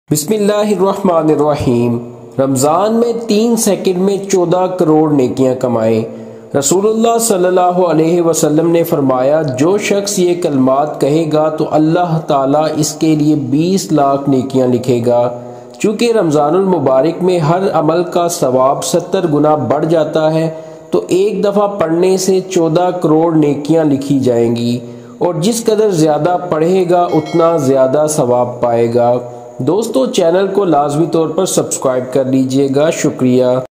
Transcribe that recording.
बिस्मिल्लाहिर्रहमानिर्रहीम। रमज़ान में 3 सेकंड में 14 करोड़ नेकियां कमाएं। रसूलुल्लाह सल्लल्लाहु अलैहि वसल्लम ने फरमाया, जो शख्स ये कलमात कहेगा तो अल्लाह ताला इसके लिए 20 लाख नेकियां लिखेगा। चूँकि रमज़ानुल मुबारक में हर अमल का सवाब 70 गुना बढ़ जाता है, तो एक दफ़ा पढ़ने से 14 करोड़ नेकियां लिखी जाएंगी और जिस कदर ज़्यादा पढ़ेगा उतना ज़्यादा सवाब पाएगा। दोस्तों, चैनल को लाजमी तौर पर सब्सक्राइब कर लीजिएगा। शुक्रिया।